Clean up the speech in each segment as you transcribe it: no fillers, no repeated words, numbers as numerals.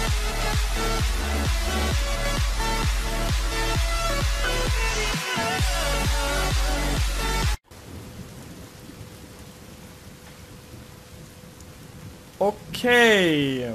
Okay.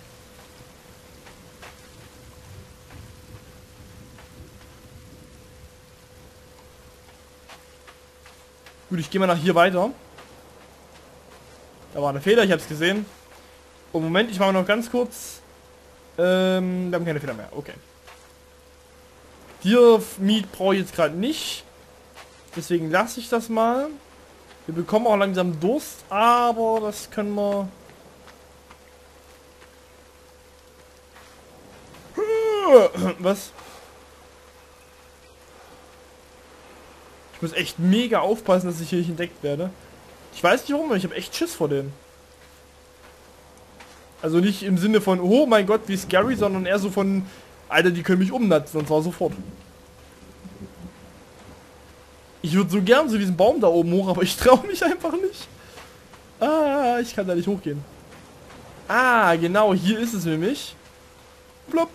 Gut, ich gehe mal nach hier weiter. Da war ein Fehler, ich habe es gesehen. Und Moment, ich mache noch ganz kurz. Wir haben keine Fehler mehr. Okay. Deer-Meat brauche ich jetzt gerade nicht. Deswegen lasse ich das mal. Wir bekommen auch langsam Durst, aber das können wir... Was? Ich muss echt mega aufpassen, dass ich hier nicht entdeckt werde. Ich weiß nicht warum, aber ich habe echt Schiss vor denen. Also nicht im Sinne von, oh mein Gott, wie scary, sondern eher so von, Alter, die können mich umnatzen und zwar sofort. Ich würde so gern zu diesem Baum da oben hoch, aber ich traue mich einfach nicht. Ah, ich kann da nicht hochgehen. Ah, genau, hier ist es nämlich. Plopp.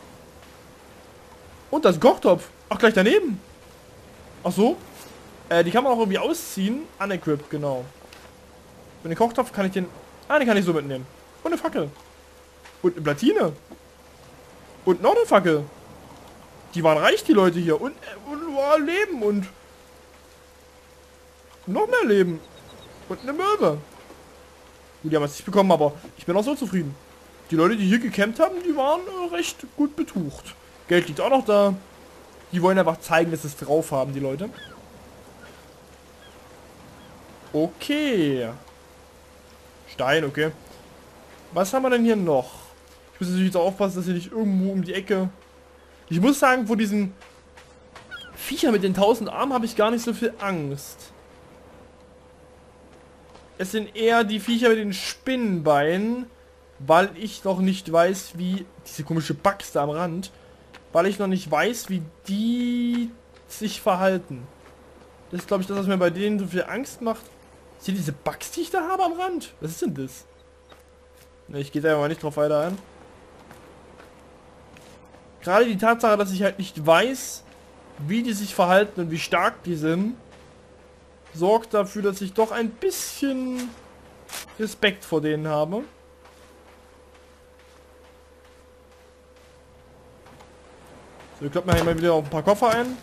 Und das ist ein Kochtopf. Ach, gleich daneben. Ach so. Die kann man auch irgendwie ausziehen. Unequipped, genau. Mit dem Kochtopf kann ich den... Ah, den kann ich so mitnehmen. Und eine Fackel. Und eine Platine. Und noch eine Fackel. Die waren reich, die Leute hier. Und Leben und... noch mehr Leben. Und eine Möwe. Gut, die haben es nicht bekommen, aber ich bin auch so zufrieden. Die Leute, die hier gecampt haben, die waren recht gut betucht. Geld liegt auch noch da. Die wollen einfach zeigen, dass sie es drauf haben, die Leute. Okay. Stein, okay. Was haben wir denn hier noch? Ich muss natürlich jetzt aufpassen, dass hier nicht irgendwo um die Ecke... Ich muss sagen, vor diesen Viecher mit den 1000 Armen habe ich gar nicht so viel Angst. Es sind eher die Viecher mit den Spinnenbeinen, weil ich noch nicht weiß, wie... Diese komische Bugs da am Rand. Weil ich noch nicht weiß, wie die sich verhalten. Das ist, glaube ich, das, was mir bei denen so viel Angst macht. Sind diese Bugs, die ich da habe am Rand? Was ist denn das? Ne, ich gehe da mal nicht drauf weiter ein. Gerade die Tatsache, dass ich halt nicht weiß, wie die sich verhalten und wie stark die sind, sorgt dafür, dass ich doch ein bisschen Respekt vor denen habe. So, ich kloppen wir hier mal wieder auf ein paar Koffer ein.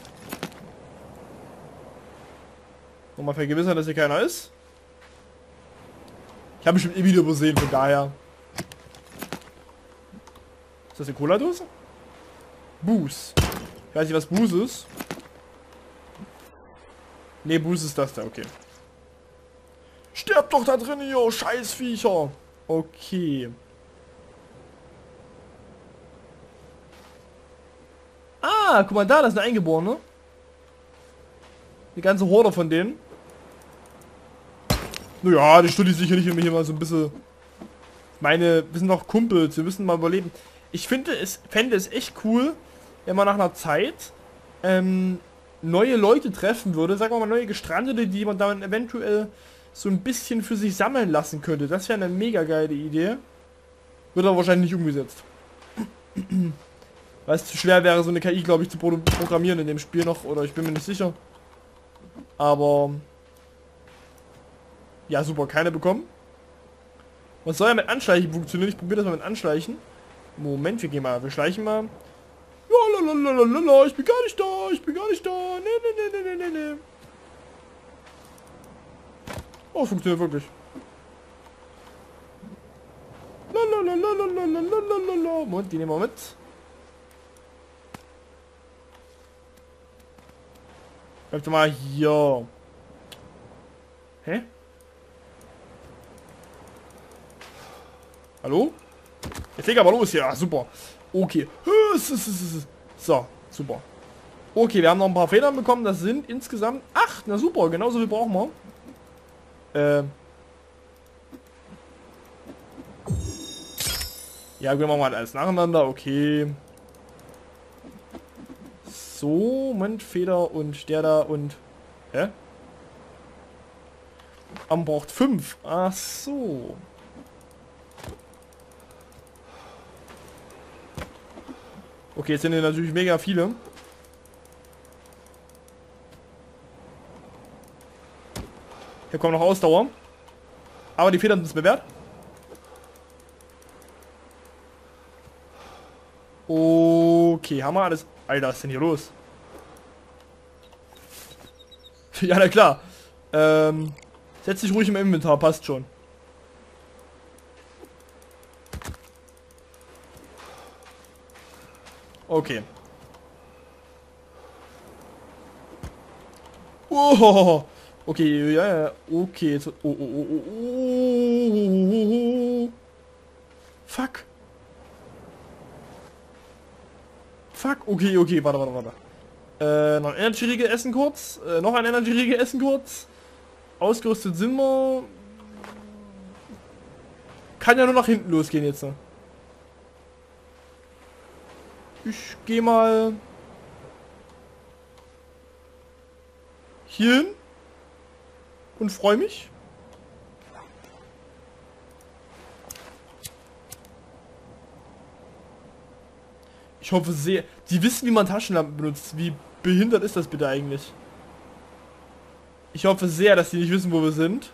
Nochmal vergewissern, dass hier keiner ist. Ich habe bestimmt eh wieder übersehen, von daher. Ist das eine Cola-Dose? Booze. Ich weiß nicht, was Booze ist. Ne, Booze ist das da, okay. Sterbt doch da drin, ihr Scheißviecher. Okay. Ah, guck mal da, das ist eine Eingeborene. Die ganze Horde von denen. Naja, die Studie sicherlich, wenn wir hier mal so ein bisschen... wir sind doch Kumpels, wir müssen mal überleben. Ich fände es echt cool, wenn man nach einer Zeit neue Leute treffen würde. Sagen wir mal neue Gestrandete, die man dann eventuell so ein bisschen für sich sammeln lassen könnte. Das wäre eine mega geile Idee. Wird aber wahrscheinlich nicht umgesetzt. Weil es zu schwer wäre, so eine KI, glaube ich, zu programmieren in dem Spiel noch. Oder ich bin mir nicht sicher. Aber... Ja, super, keine bekommen. Was soll ja mit Anschleichen funktionieren? Ich probiere das mal mit Anschleichen. Moment, wir schleichen mal. Ja, lalalala, ich bin gar nicht da, ich bin gar nicht da. Nee. Oh, funktioniert wirklich. Lalalala. Moment, die nehmen wir mit. Bleib doch mal hier. Hä? Hallo? Jetzt leg aber los hier. Ah, super. Okay. So, super. Okay, wir haben noch ein paar Federn bekommen. Das sind insgesamt 8. Na super, genauso viel brauchen wir. Ja, wir machen mal alles nacheinander. Okay. So, Moment, Feder und der da und... Hä? Man braucht 5. Ach so. Okay, jetzt sind hier natürlich mega viele. Hier kommt noch Ausdauer. Aber die Federn sind es mir wert. Okay, haben wir alles. Alter, was ist denn hier los? Ja, na klar. Setz dich ruhig im Inventar, passt schon. Okay. Oh, okay, ja, ja, okay. Jetzt, oh. Fuck. Fuck, okay, warte. Noch ein Energy-Riegel essen kurz. Noch ein Energy-Riegel essen kurz. Ausgerüstet sind wir. Kann ja nur nach hinten losgehen jetzt. Ich gehe mal hier hin und freue mich. Ich hoffe sehr. Die wissen, wie man Taschenlampen benutzt. Wie behindert ist das bitte eigentlich? Ich hoffe sehr, dass die nicht wissen, wo wir sind.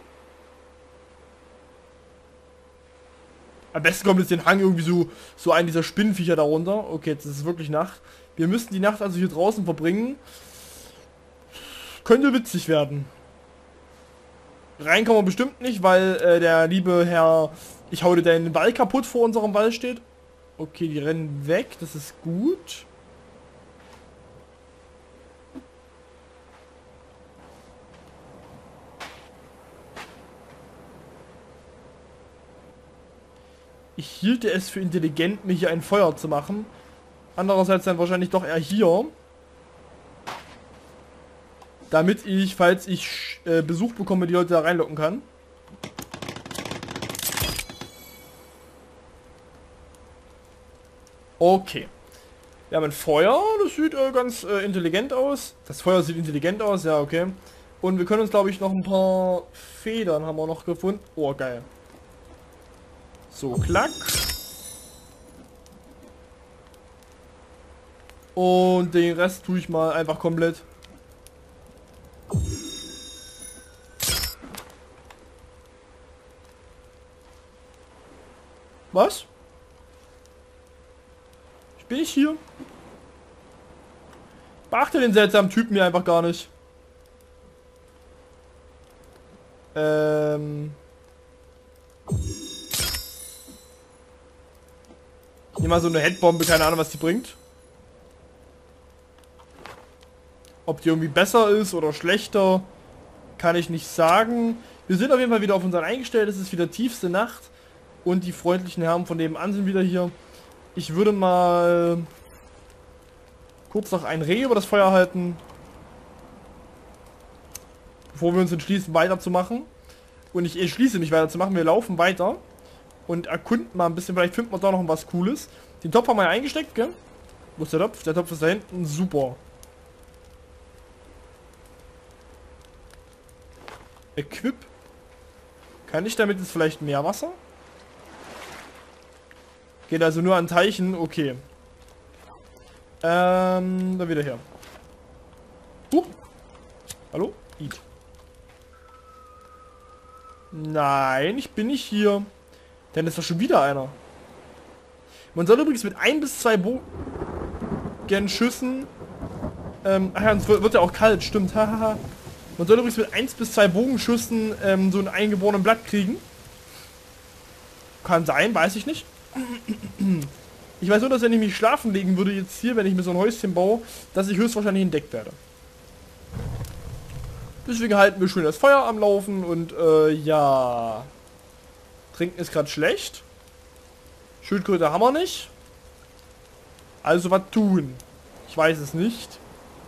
Am besten kommt jetzt den Hang irgendwie so ein dieser Spinnenviecher darunter. Okay, jetzt ist es wirklich Nacht. Wir müssten die Nacht also hier draußen verbringen. Könnte witzig werden. Rein kommen wir bestimmt nicht, weil der liebe Herr, ich hau dir deinen Wall kaputt vor unserem Wall steht. Okay, die rennen weg, das ist gut. Ich hielte es für intelligent, mir hier ein Feuer zu machen. Andererseits dann wahrscheinlich doch eher hier. Damit ich, falls ich Besuch bekomme, die Leute da reinlocken kann. Okay. Wir haben ein Feuer, das sieht ganz intelligent aus. Das Feuer sieht intelligent aus, ja, okay. Und wir können uns, glaube ich, noch ein paar Federn haben wir noch gefunden. Oh, geil. So, klack. Und den Rest tue ich mal einfach komplett. Was? Ich bin nicht hier. Beachte den seltsamen Typen hier einfach gar nicht. Hier mal so eine Headbombe, keine Ahnung, was die bringt. Ob die irgendwie besser ist oder schlechter, kann ich nicht sagen. Wir sind auf jeden Fall wieder auf unseren eingestellt. Es ist wieder tiefste Nacht. Und die freundlichen Herren von nebenan sind wieder hier. Ich würde mal kurz noch ein Reh über das Feuer halten. Bevor wir uns entschließen, weiterzumachen. Und ich entschließe mich weiterzumachen. Wir laufen weiter. Und erkunden mal ein bisschen. Vielleicht finden wir da noch was Cooles. Den Topf haben wir ja eingesteckt, gell? Wo ist der Topf? Der Topf ist da hinten. Super. Equip. Kann ich damit jetzt vielleicht mehr Wasser? Geht also nur an Teichen. Okay. Dann wieder her. Hallo? Eat. Nein, ich bin nicht hier. Denn ist doch schon wieder einer. Man soll übrigens mit 1 bis 2 Bogenschüssen... ach ja, es wird ja auch kalt, stimmt. Hahaha. Man soll übrigens mit 1 bis 2 Bogenschüssen so einen eingeborenen Blatt kriegen. Kann sein, weiß ich nicht. Ich weiß nur, dass wenn ich mich schlafen legen würde jetzt hier, wenn ich mir so ein Häuschen baue, dass ich höchstwahrscheinlich entdeckt werde. Deswegen halten wir schön das Feuer am Laufen und ja. Trinken ist gerade schlecht. Schildkröte haben wir nicht. Also was tun? Ich weiß es nicht.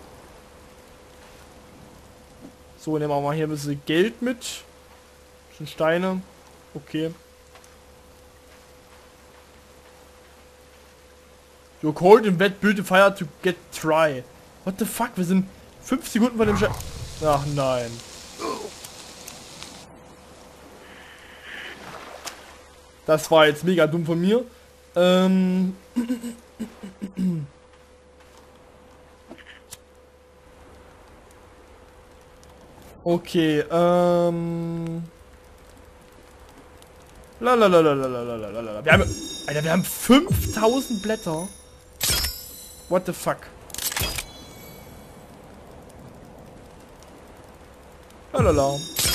So, nehmen wir mal hier ein bisschen Geld mit. Ein bisschen Steine. Okay. You're cold and wet, build a fire to get dry. What the fuck? Wir sind 5 Sekunden von dem Ach nein. Das war jetzt mega dumm von mir. Okay, Lalalalalalala. Wir haben, Alter, wir haben 5000 Blätter. What the fuck? Lalala.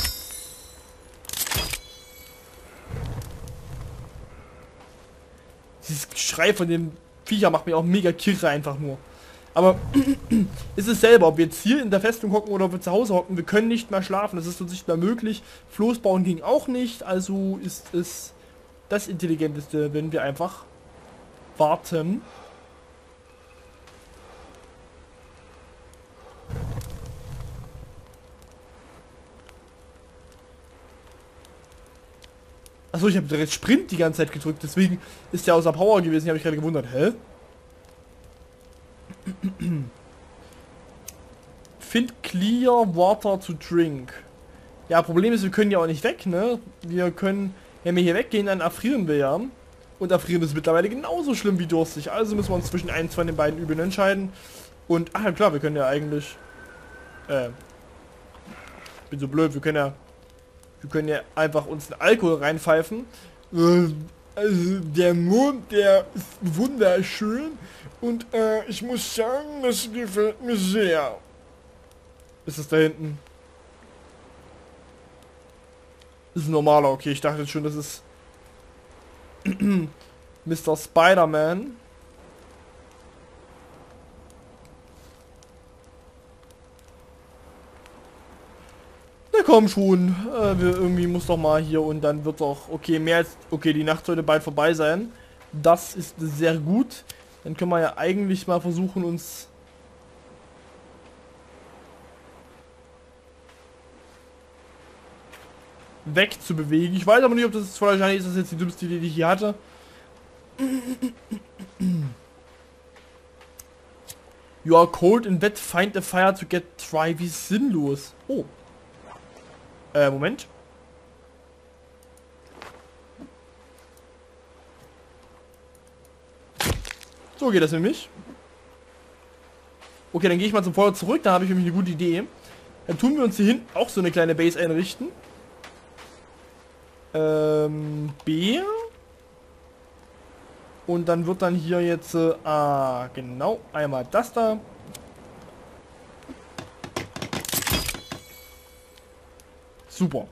Dieses Geschrei von dem Viecher macht mich auch mega kirre einfach nur. Aber ist es selber, ob wir jetzt hier in der Festung hocken oder ob wir zu Hause hocken, wir können nicht mehr schlafen, das ist uns nicht mehr möglich. Floß bauen ging auch nicht, also ist es das Intelligenteste, wenn wir einfach warten. Achso, ich habe direkt Sprint die ganze Zeit gedrückt, deswegen ist der außer Power gewesen. Ich habe mich gerade gewundert, hä? Find clear water to drink. Ja, Problem ist, wir können ja auch nicht weg, ne? Wir können, wenn wir hier weggehen, dann erfrieren wir ja. Und erfrieren ist mittlerweile genauso schlimm wie durstig. Also müssen wir uns zwischen eins von den beiden Übeln entscheiden. Und, ach ja klar, wir können ja eigentlich, bin so blöd, wir können ja einfach uns einen Alkohol reinpfeifen. Also der Mond, der ist wunderschön und ich muss sagen, das gefällt mir sehr. Ist es da hinten? Ist ein normaler, okay, ich dachte schon, das ist Mr. Spider-Man. Na komm schon, irgendwie muss doch mal hier und dann wird doch, okay, mehr als, okay, die Nacht sollte bald vorbei sein. Das ist sehr gut. Dann können wir ja eigentlich mal versuchen, uns wegzubewegen. Ich weiß aber nicht, ob das wahrscheinlich ist das jetzt die dümmste Idee, die ich hier hatte. You are cold in bed, find a fire to get dry. Wie sinnlos. Oh. Moment. So geht das nämlich. Okay, dann gehe ich mal zum Feuer zurück. Da habe ich nämlich eine gute Idee. Dann tun wir uns hier hinten auch so eine kleine Base einrichten. B. Und dann wird dann hier jetzt, genau, einmal das da. Super.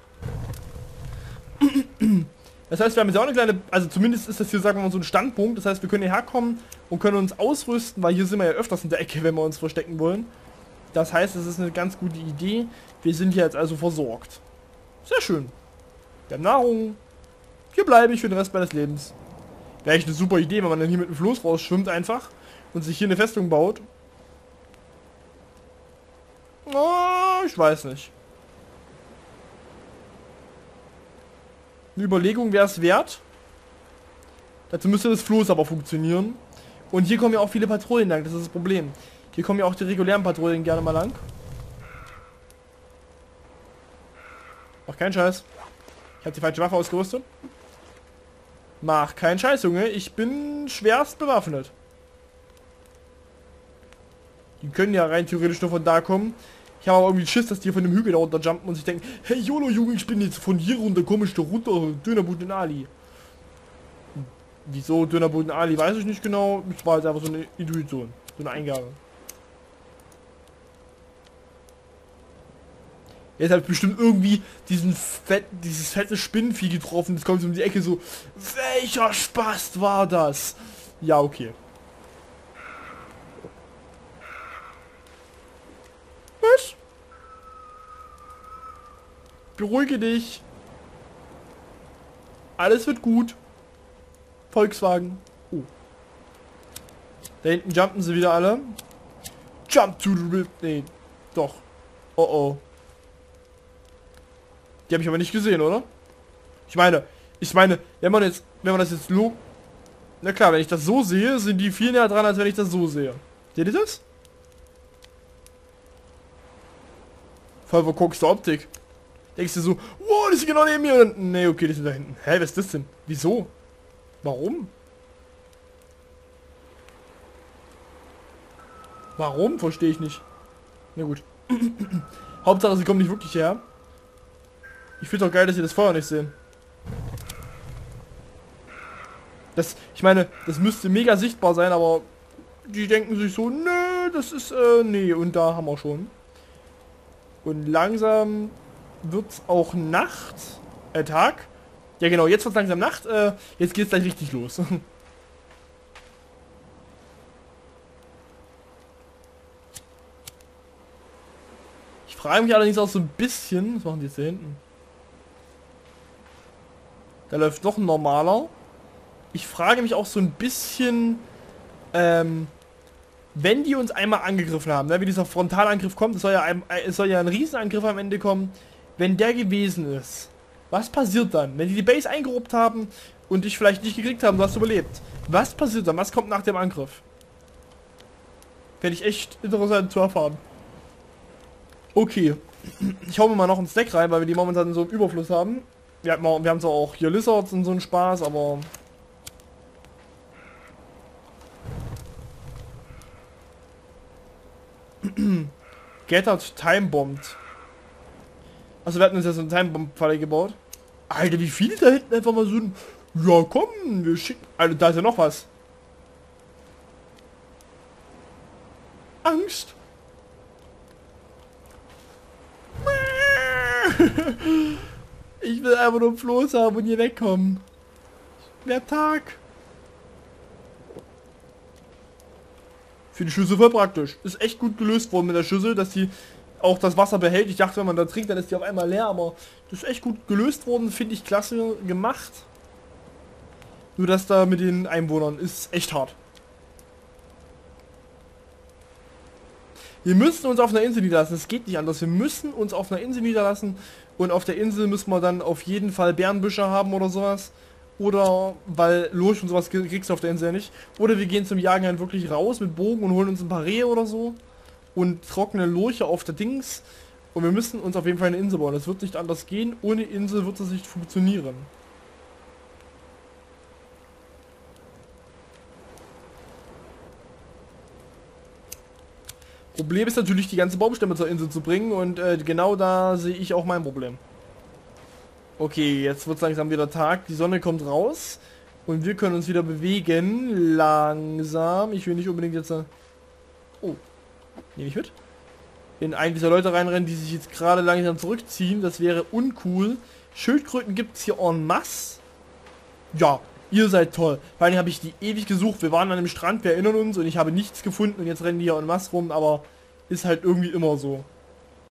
Das heißt, wir haben jetzt auch eine kleine, also zumindest ist das hier, sagen wir mal, so ein Standpunkt. Das heißt, wir können hierher kommen und können uns ausrüsten, weil hier sind wir ja öfters in der Ecke, wenn wir uns verstecken wollen. Das heißt, es ist eine ganz gute Idee. Wir sind hier jetzt also versorgt. Sehr schön. Wir haben Nahrung. Hier bleibe ich für den Rest meines Lebens. Wäre echt eine super Idee, wenn man dann hier mit dem Floß rausschwimmt einfach und sich hier eine Festung baut. Oh, ich weiß nicht. Eine Überlegung wäre es wert. Dazu müsste das Floß aber funktionieren. Und hier kommen ja auch viele Patrouillen lang, das ist das Problem. Hier kommen ja auch die regulären Patrouillen gerne mal lang. Mach keinen Scheiß. Ich habe die falsche Waffe ausgerüstet. Mach keinen Scheiß, Junge. Ich bin schwerst bewaffnet. Die können ja rein theoretisch nur von da kommen. Ich habe aber irgendwie Schiss, dass die von dem Hügel da runter jumpen und sich denken, hey YOLO Junge, ich bin jetzt von hier runter, komm ich da runter, Dönerbuden Ali. Wieso Dönerbuden Ali, weiß ich nicht genau. Das war jetzt einfach so eine Intuition, so eine Eingabe. Jetzt hat bestimmt irgendwie dieses fette Spinnenvieh getroffen. Das kommt so um die Ecke so. Welcher Spast war das? Ja, okay. Was? Beruhige dich. Alles wird gut. Volkswagen. Oh. Da hinten jumpen sie wieder alle. Jump to the rip. Nee, doch. Oh oh. Die habe ich aber nicht gesehen, oder? Ich meine, wenn man das jetzt na klar, wenn ich das so sehe, sind die viel näher dran, als wenn ich das so sehe. Seht ihr das? Voll verkorkste Optik. Denkst du so, wow, die sind genau neben mir. Nee, okay, die sind da hinten. Hä, was ist das denn? Wieso? Warum? Warum? Verstehe ich nicht. Na gut. Hauptsache, sie kommen nicht wirklich her. Ich finde doch geil, dass sie das Feuer nicht sehen. Ich meine, das müsste mega sichtbar sein, aber die denken sich so, nö, das ist, nee, und da haben wir schon. Und langsam wird's auch Nacht, Tag. Ja genau, jetzt wird's langsam Nacht, jetzt geht's gleich richtig los. Ich frage mich allerdings auch so ein bisschen, was machen die jetzt da hinten? Da läuft noch ein normaler. Ich frage mich auch so ein bisschen, wenn die uns einmal angegriffen haben, ne, wie dieser Frontalangriff kommt, es soll ja ein Riesenangriff am Ende kommen, wenn der gewesen ist, was passiert dann? Wenn die Base eingerobbt haben und dich vielleicht nicht gekriegt haben, du hast überlebt. Was passiert dann? Was kommt nach dem Angriff? Fände ich echt interessant zu erfahren. Okay, ich hau mir mal noch einen Snack rein, weil wir die momentan so im Überfluss haben. Wir haben zwar auch hier Lizards und so einen Spaß, aber... Gathered Time Bombed. Also wir hatten uns ja so eine Time Bomb Falle gebaut. Alter, wie viele da hinten einfach mal so ein... Ja komm, wir schicken... Alter, da ist ja noch was. Angst. Ich will einfach nur Floß haben und hier wegkommen. Mehr Tag. Für die Schüssel voll praktisch. Ist echt gut gelöst worden mit der Schüssel, dass die auch das Wasser behält. Ich dachte, wenn man da trinkt, dann ist die auf einmal leer, aber das ist echt gut gelöst worden, finde ich klasse gemacht. Nur das da mit den Einwohnern ist echt hart. Wir müssen uns auf einer Insel niederlassen, es geht nicht anders. Wir müssen uns auf einer Insel niederlassen und auf der Insel müssen wir dann auf jeden Fall Bärenbüsche haben oder sowas. Oder, weil Lurch und sowas kriegst du auf der Insel ja nicht. Oder wir gehen zum Jagen halt wirklich raus mit Bogen und holen uns ein paar Rehe oder so. Und trockene Lurche auf der Dings. Und wir müssen uns auf jeden Fall eine Insel bauen. Das wird nicht anders gehen. Ohne Insel wird es nicht funktionieren. Problem ist natürlich, die ganzen Baumstämme zur Insel zu bringen. Und genau da sehe ich auch mein Problem. Okay, jetzt wird es langsam wieder Tag. Die Sonne kommt raus. Und wir können uns wieder bewegen. Langsam. Ich will nicht unbedingt jetzt... Oh. Nehme ich mit? In einen dieser Leute reinrennen, die sich jetzt gerade langsam zurückziehen. Das wäre uncool. Schildkröten gibt es hier en masse. Ja, ihr seid toll. Vor allem habe ich die ewig gesucht. Wir waren an dem Strand, wir erinnern uns. Und ich habe nichts gefunden. Und jetzt rennen die hier en masse rum. Aber ist halt irgendwie immer so.